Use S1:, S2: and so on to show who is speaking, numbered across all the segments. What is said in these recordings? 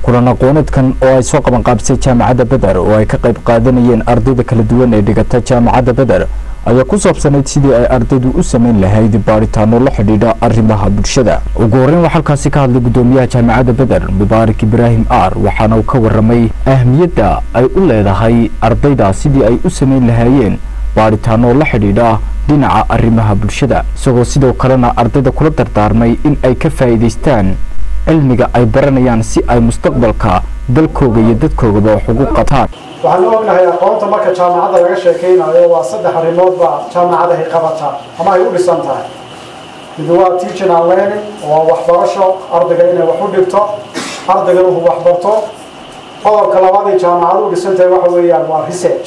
S1: kulan aqooneedkan oo ay soo qaban qaabisay jaamacadda Badar oo ay ka qayb qaadanayeen ardayda kala duwan ee dhigata jaamacadda Badar ayaa ku saabsanayd sidii ay ardaydu u sameyn lahayd baaritaano la xidhiidha arrimaha bulshada. ugu horreyn waxaa halkaasi ka hadlay gudoomiyaha jaamacadda Badar Mubaarak Ibrahim Aar waxaana uu ka warramay ahmiyadda ay u leedahay ardayda sidii ay u sameyn lahaayeen baaritaano la xidhiidha dhinaca arrimaha bulshada isagoo sidoo kalena ardayda kula dardaarmay in ay ka faa'iideystaan cilmiga ay baranayaan si ay mustaqbalka dalkooda iyo dadkooda wax ugu qabtaan.
S2: waxaan ognahay aqoonta marka jaamacadda laga sheekeynayo waa saddex arrimood baa jaamacadda ay qabataa ama ay u dhisan tahay. mid waa teaching and learning oo waxbarasho ardayga inay wax u dhigto ardayga uu wax barto. qodobka labaad ee jaamacaddu u dhisan tahay waxa weeyaan waa research.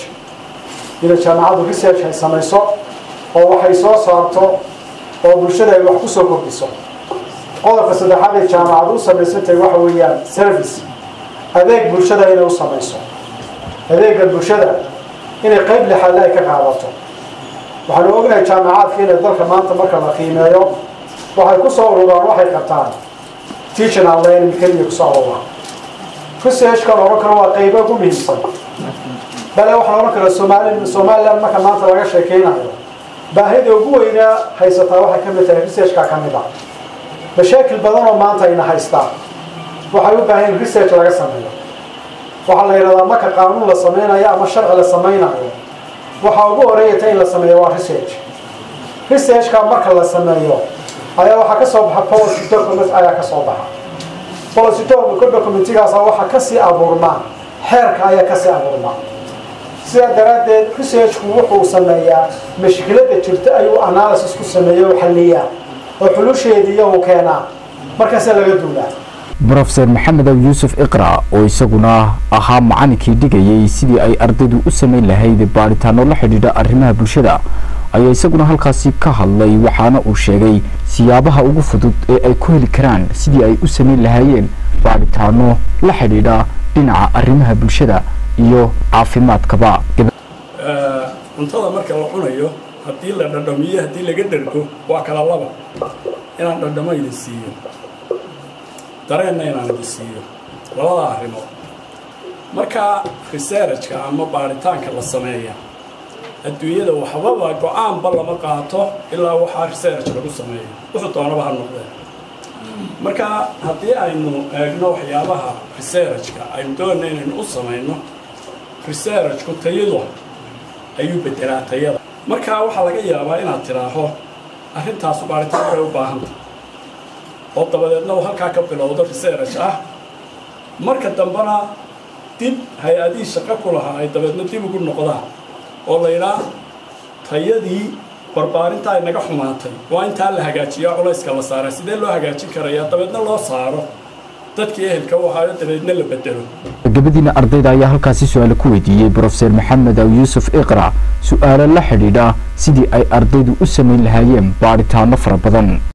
S2: ila jaamacaddu research ay samayso oo waxay soo saarto oo bulshada ay wax ku soo kordhiso. qodobka saddexaad ee jaamacaddu u samaysatay waxa weeyaan service adeeg bulshada inay u samayso. adeega bulshada inay qayb lixaad ay ka qaadato. waxaan ognahay jaamacadka inay dalka maanta marka la qiimeeyo waxay ku soo ururaan waxay qabtaan teaching and learning kaliya ku soo ururaan. research-kan oran karo waa qaybo ugu muhiimsan. bale waxaan oran karaa Somaliland marka maanta laga sheekeynayo baahida ugu weynaa haysataa waxay ka mid tahay research-ka ka mid ah. mashaakil badan oo maanta ayna haystaan waxay u baahan yihiin research laga sameeyo. waxaa la yidhahdaa marka qaanuun la sameynayo ama sharci la sameynayo waxaa ugu horeeyata in la sameeyo waa research. researchka marka la sameeyo ayaa waxaa ka soo baxa policy document ayaa ka soo baxa. policy documentigaas waxaa kasii abuurmaa xeerka ayaa kasii abuurmaa. sidaa daraaddeed researchku wuxuu sameeyaa mashkiladda jirta ayuu analysis ku sameeyo oo xalliyaa oo xulusheedii uu keenaa markaas laga duulaa.
S1: Professor Maxamed Yuusuf Iqra oo isaguna ahaa macallinkii dhigayay sidii ay ardaydu u sameyn lahayd baaritaano la xidhiidha arrimaha bulshada ayaa isaguna halkaasi ka hadlay waxaana uu sheegay siyaabaha ugu fudud ee ay ku heli karaan sidii ay u sameyn lahaayeen baaritaano la xidhiidha dhinaca arrimaha bulshada iyo caafimaadkaba.
S3: cuntada marka la cunayo haddii la dhadhamiyo haddii laga dhergo waa kala laba inaan dhadhamo idin siiyo dareenna inaan idin siiyo labada arrimood. marka researchka ama baaritaanka la sameeya adduunyada waxbaba go'aanba lama qaato ilaa waxaa research lagu sameeyo wuxuu doonaba ha noqdee. marka haddii aynu eegno waxyaabaha researchka aynu doonayno inaynu u samayno researchku tayadu ayuu bedelaa tayada. marka waxaa laga yaabaa inaad tidhaaho arrintaasu baaritaan bay u baahantay oo dabadeedna uu halkaa ka bilowdo research ah marka dambena dib hay-adihii shaqo ku lahaa ay dabeedna dib ugu noqdaan oo la yidhaa tayadii barbaarinta ay naga xumaatay waa intaa la hagaajiyaa culayska la saaray sidee loo hagaajin karayaa dabeedna loo saaro dadkii ehelka u ahaayo dabeedna la bedelo.
S1: gabadhiina ardayda ayaa halkaasi su'aalo ku weydiiyey Professor Maxamed Yuusuf Iqra su'aalo la xidhiidha sidii ay ardaydu u sameyn lahaayeen baaritaano fara badan.